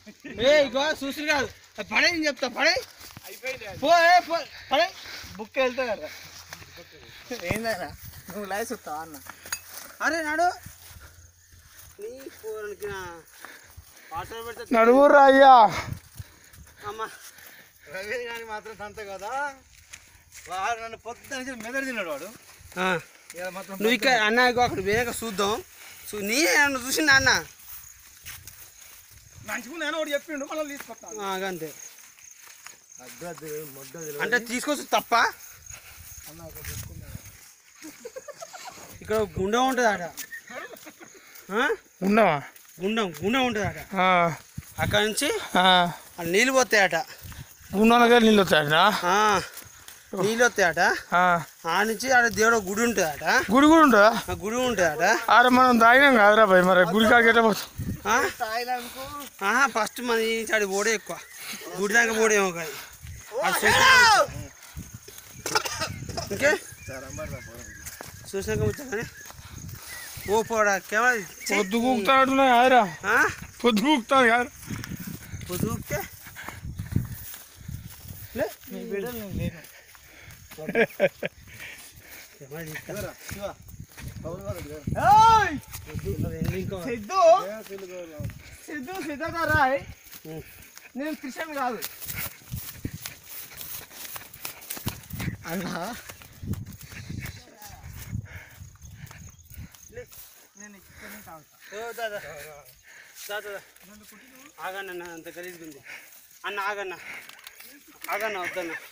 ఇగో చూసి కాదు పడే నేను చెప్తా పడే పో పడే బుక్ వెళ్తా కదా ఏందన్నా నువ్వు లైస్ వస్తావా అన్న అరే నాడు నీ ఫోన్కి వాటర్ పెడితే నడువురా అయ్యా అమ్మా రవి కానీ మాత్రం సంత కదా వాడు నన్ను పొద్దున మెదడు తిన్నాడు వాడు నువ్వు ఇక్కడ అన్న అక్కడ వేరే చూద్దాం నీ నన్ను చూసిందా అన్న మంచిగా ఒకటి చెప్పిండు మళ్ళీ తీసుకొస్తాను అంతే అంటే తీసుకొచ్చి తప్ప ఇక్కడ గుండం ఉంటుంది అట ఉండవా గుండం ఉంటుంది అట అక్కడ నుంచి నీళ్ళు పోతాయట గుండంలో నీళ్ళు వస్తాయట నీళ్ళు వస్తాయట ఆ నుంచి ఆడ దేవుడు గుడి ఉంటుందట గుడి కూడా ఉంటుందా గుడి ఉంటుందట అరే మనం తాగినాం కాదురా భయ్ మరి గుడి కాకెట్లా పోతాం ఫస్ట్ మన ఆడి పోడే ఎక్కువ గుడి దాకా పోడేమో కానీ ఇంకే చూసాక వచ్చా కానీ ఓ పోడా పొద్దు కూకుతాడున్నా కాదురా పొద్దు కూకుతాడు కాదు పొద్దు కూకితే సిద్ధారాయ్ నేను క్రిస్టియన్ కాదు అన్నా ఆగన్న అంత గలీజ్గా ఉంది అన్న ఆగన్న వద్దన్న